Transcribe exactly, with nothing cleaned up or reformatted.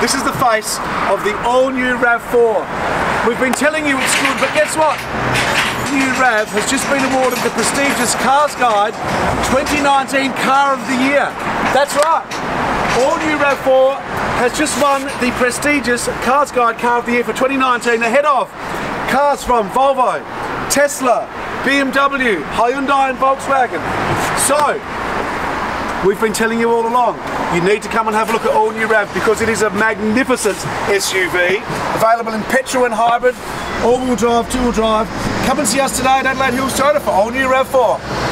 This is the face of the all-new RAV four. We've been telling you it's good, but guess what? New RAV has just been awarded the prestigious Cars Guide twenty nineteen Car of the Year. That's right. All new RAV four has just won the prestigious Cars Guide Car of the Year for twenty nineteen, ahead of cars from Volvo, Tesla, B M W, Hyundai and Volkswagen. So, we've been telling you all along, you need to come and have a look at all new RAV because it is a magnificent S U V, available in petrol and hybrid, all-wheel drive, two-wheel drive. Come and see us today at Adelaide Hills Toyota for all new RAV four.